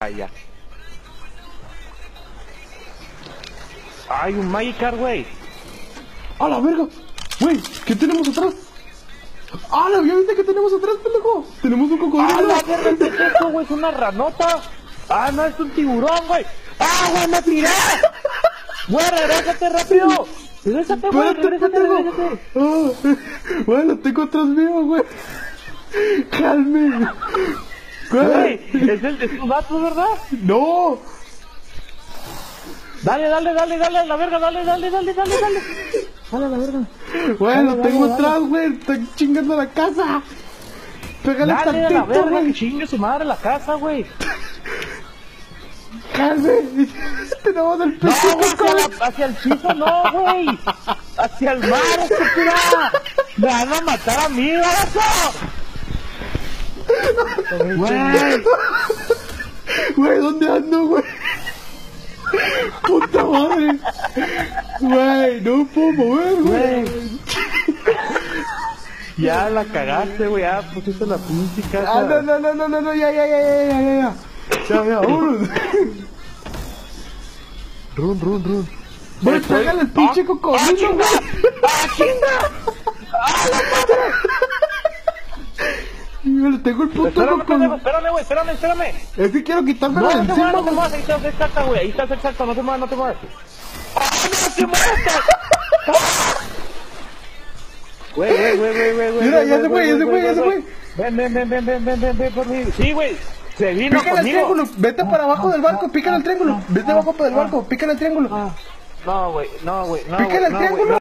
Ya. Ay, un Magikarp, güey. ¡A la verga! Güey, ¿qué tenemos atrás? ¡Ah, la ¿ya viste que tenemos atrás, pendejo? Tenemos un ¡Ah, cocodrilo. la verga! ¿Qué es eso, güey? Es una ranota. ¡Ah, no, es un tiburón, güey! ¡Ah, güey, me tiré! ¡Güey, regrésate rápido! ¡Regrésate, güey! Espérate, ¡Regrésate, pendejo. regrésate! Ah, güey, lo tengo atrás mío, güey. Calme. Güey, es tu gato, ¿verdad? No. Dale, a la verga, dale. Dale a la verga. Güey, lo Dale, tengo dale. atrás, güey. Está chingando la casa. Pégale Dale a la tantito, verga, que güey. chingue su madre la casa, güey. Calme. Tenemos el No, pinche güey, cocodrilo. hacia el piso no, güey. Hacia el mar, estúpida. Me van a matar a mí, barazo. Güey. Güey, ¿dónde ando, güey? Puta madre. Güey, no me puedo mover, güey. Ya la cagaste, güey. Ya pusiste la pinche casa. Ah, no, ya. Ya, vámonos. Run. Güey, pégale el pinche cocodrilo, güey. ¡Ah, chinga! Yo le tengo el puto cocodrilo. Espérame, güey, espérame. Es que quiero quitármelo de No te encima, muevas, güey. ahí está exacta, güey. Ahí está exacta, no te muevas. ¡Ah, no te muevas! Güey. Mira, ya se fue. Ven por mí. Sí, güey. Se vino Pícale el conmigo. triángulo. Vete para abajo del barco. Pícale el triángulo. Vete abajo del barco. Pícale el triángulo. No, güey. Pícale el triángulo.